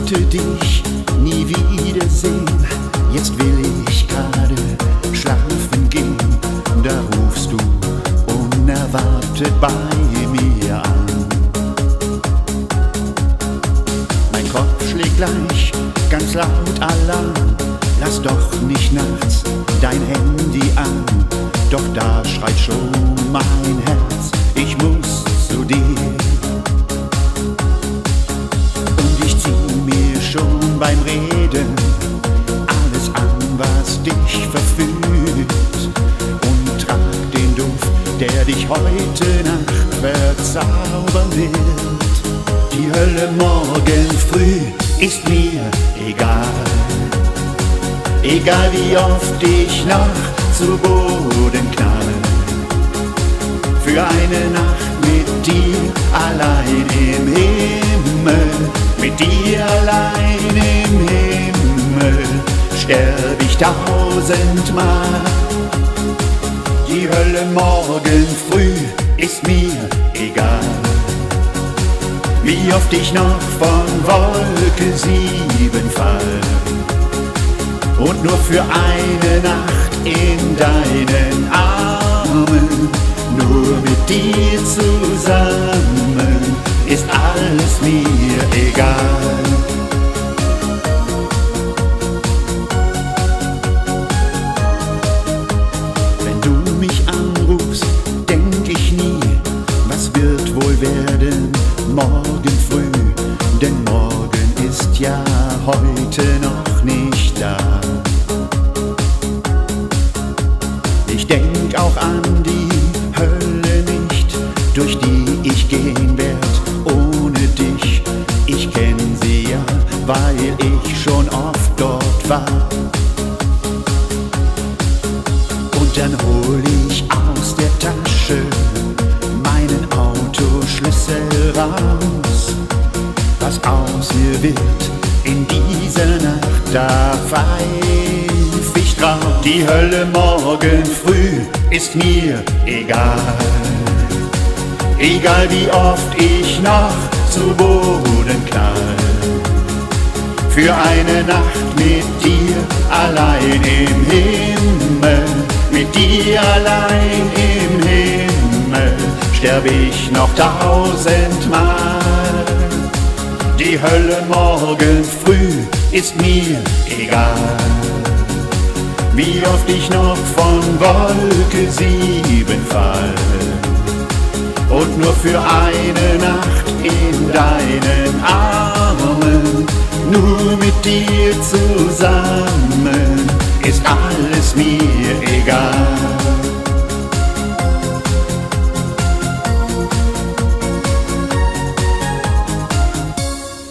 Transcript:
wollte dich nie wiedersehen. Jetzt will ich gerade schlafen gehen. Da rufst du unerwartet bei mir an. Mein Kopf schlägt gleich ganz laut Alarm. Lass doch nicht nachts dein Handy an. Doch da schreit schon mein Herz, ich muss zu dir. Und ich zieh mir schon beim Reden alles an, was dich verführt, und trag den Duft, der dich heute Nacht verzaubern wird. Die Hölle morgen früh ist mir egal. Egal wie oft ich noch zu Boden knall. Für eine Nacht mit dir allein im Himmel, mit dir allein im Himmel, sterb ich tausendmal. Die Hölle morgen früh ist mir egal. Wie oft ich noch von Wolke 7 fall und nur für eine Nacht in deinen Armen, nur mit dir zusammen, ist alles mir egal. Wenn du mich anrufst, denk ich nie, was wird wohl werden morgen früh, denn morgen ist ja heute noch nicht da. Ich denk auch an die Hölle nicht, durch die ich gehen werd ohne dich. Ich kenn sie ja, weil ich schon oft dort war. Und dann hol ich aus der Tasche meinen Autoschlüssel raus. Was aus mir wird in dieser Nacht, da pfeif ich drauf. Die Hölle morgen früh ist mir egal. Egal wie oft ich noch zu Boden knall. Für eine Nacht mit dir allein im Himmel, mit dir allein im Himmel, sterb ich noch tausendmal. Die Hölle morgen früh ist mir egal. Wie oft ich noch von Wolke 7 fall und nur für eine Nacht in deinen Armen, nur mit dir zusammen, ist alles mir egal.